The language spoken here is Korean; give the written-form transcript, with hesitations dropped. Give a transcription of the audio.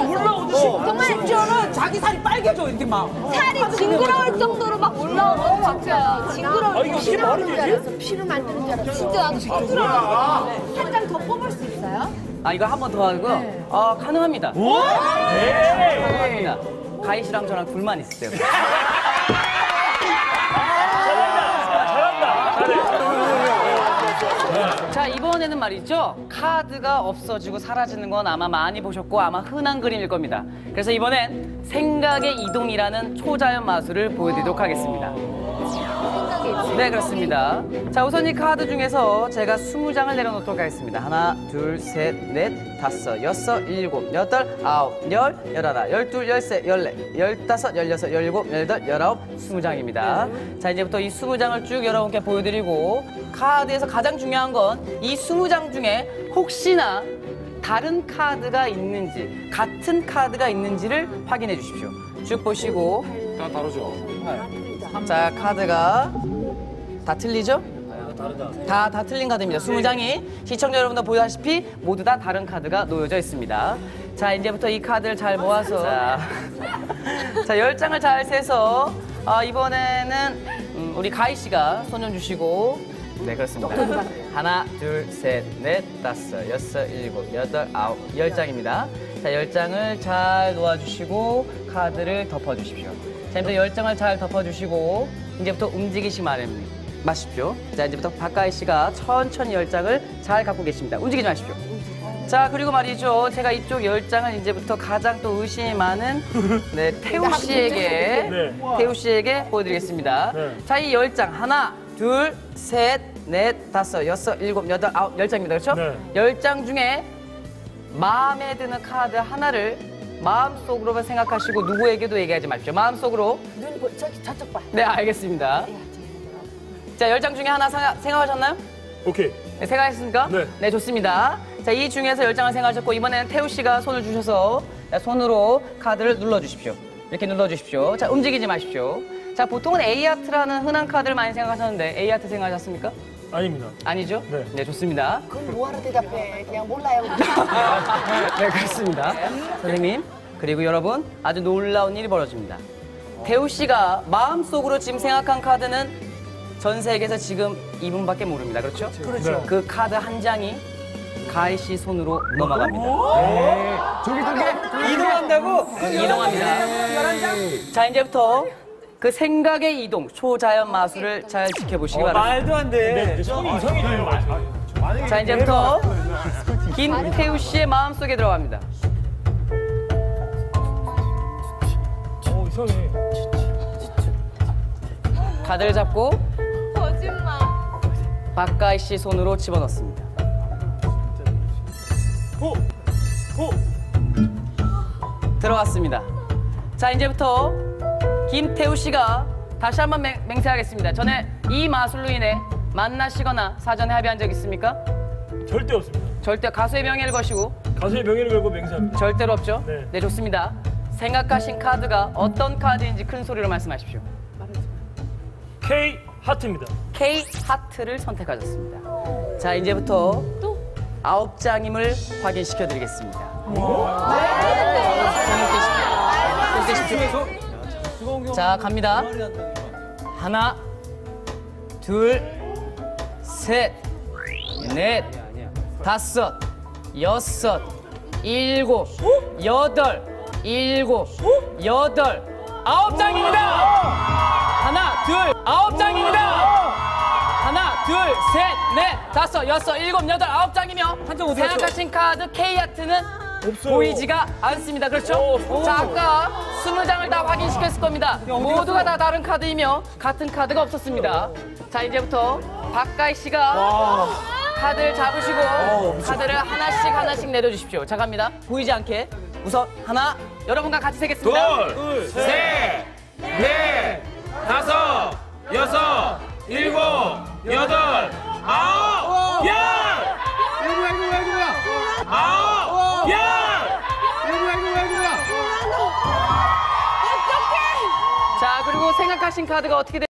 올라오듯이. 정말 심지어는 자기 살이 빨개져 이렇게 막. 살이 징그러울 정도로 막 올라오는 것 같아요. 징그러울 이거 이게 말이 되지? 피를 만드는 줄 알았어. 진짜 나도 징그러워. 한 장 더 뽑을 수 있어요? 이거 한 번 더 하고요. 네. 가능합니다. 네. 가능합니다. 가희 씨랑 저랑 둘만 있으세요. 자, 이번에는 말이죠. 카드가 없어지고 사라지는 건 아마 많이 보셨고 아마 흔한 그림일 겁니다. 그래서 이번엔 생각의 이동이라는 초자연 마술을 보여드리도록 하겠습니다. 네, 그렇습니다. 자, 우선 이 카드 중에서 제가 20장을 내려놓도록 하겠습니다. 하나, 둘, 셋, 넷, 다섯, 여섯, 일곱, 여덟, 아홉, 열, 열하나, 열둘, 열세, 열네, 열다섯, 열여섯, 열일곱, 열여덟, 열아홉, 20장입니다. 자, 이제부터 이 20장을 쭉 여러분께 보여드리고 카드에서 가장 중요한 건 이 20장 중에 혹시나 다른 카드가 있는지, 같은 카드가 있는지를 확인해 주십시오. 쭉 보시고. 다 다르죠? 자, 카드가 다 틀리죠? 다 틀린 카드입니다. 20장이 시청자 여러분도 보다시피 모두 다 다른 카드가 놓여져 있습니다. 자, 이제부터 이 카드를 잘 모아서 자, 10장을 잘 세서 이번에는 우리 가희 씨가 손 좀 주시고. 네, 그렇습니다. 하나, 둘, 셋, 넷, 다섯, 여섯, 일곱, 여덟, 아홉, 10장입니다. 자, 10장을 잘 놓아주시고 카드를 덮어주십시오. 자, 이제 10장을 잘 덮어주시고 이제부터 움직이시 마십시오. 자, 이제부터 박가희 씨가 천천히 10장을 잘 갖고 계십니다. 움직이지 마십시오. 자, 그리고 말이죠. 제가 이쪽 10장을 이제부터 가장 또 의심이 많은 태우 씨에게 보여드리겠습니다. 자, 이 10장 하나, 둘, 셋, 넷, 다섯, 여섯, 일곱, 여덟, 아홉, 10장입니다. 그렇죠? 10장 중에 마음에 드는 카드 하나를 마음속으로만 생각하시고 누구에게도 얘기하지 마십시오. 마음속으로. 저쪽 봐. 네, 알겠습니다. 자, 10장 중에 하나 생각하셨나요? 오케이. 네, 생각하셨습니까? 네. 네, 좋습니다. 자, 이 중에서 10장을 생각하셨고 이번에는 태우 씨가 손을 주셔서 손으로 카드를 눌러주십시오. 이렇게 눌러주십시오. 자, 움직이지 마십시오. 자, 보통은 A하트라는 흔한 카드를 많이 생각하셨는데 A하트 생각하셨습니까? 아닙니다. 아니죠? 네. 네, 좋습니다. 그럼 뭐하러 대답해? 그냥 몰라요. 네, 그렇습니다. 선생님, 그리고 여러분, 아주 놀라운 일이 벌어집니다. 태우 씨가 마음속으로 지금 생각한 카드는 전 세계에서 지금 이분밖에 모릅니다. 그렇죠? 그렇죠. 그 카드 한 장이 가희 씨 손으로 넘어갑니다. 저기 이동한다고? 이동합니다. 자, 이제부터 그 생각의 이동, 초자연 마술을 잘 지켜보시기 바랍니다. 말도 안 돼. 손이 이상해지는 것 같아요. 자, 이제부터 김태우 씨의 마음속에 들어갑니다. 이상해. 카드를 잡고 거짓말. 박가희 씨 손으로 집어넣습니다. 들어갔습니다. 자, 이제부터 김태우 씨가 다시 한번 맹세하겠습니다. 전에 이 마술로 인해 만나시거나 사전에 합의한 적 있습니까? 절대 없습니다. 절대 가수의 명예를 거시고 가수의 명예를 걸고 맹세합니다. 절대로 없죠? 네. 네, 좋습니다. 생각하신 카드가 어떤 카드인지 큰 소리로 말씀하십시오. K 하트입니다. K 하트를 선택하셨습니다. 자, 이제부터 9장임을 확인시켜 드리겠습니다. 손 떼십시오. 자, 갑니다. 하나, 둘, 셋, 넷, 다섯, 여섯, 일곱, 여덟, 아홉 장입니다. 하나, 둘, 9장입니다. 하나, 둘, 셋, 넷, 다섯, 여섯, 일곱, 여덟, 9장이며 생각하신 카드 K하트는 보이지가 않습니다. 그렇죠? 자, 아까 20장을 다 확인시켰을 겁니다. 모두가 다 다른 카드이며 같은 카드가 없었습니다. 자, 이제부터 박가희 씨가 카드를 잡으시고 카드를 하나씩 내려주십시오. 자, 갑니다. 보이지 않게. 우선 하나, 여러분과 같이 세겠습니다. 둘, 셋, 넷, 다섯, 여섯, 일곱, 여덟, 아홉, 열! 아홉, 열! 자, 그리고 생각하신 카드가 어떻게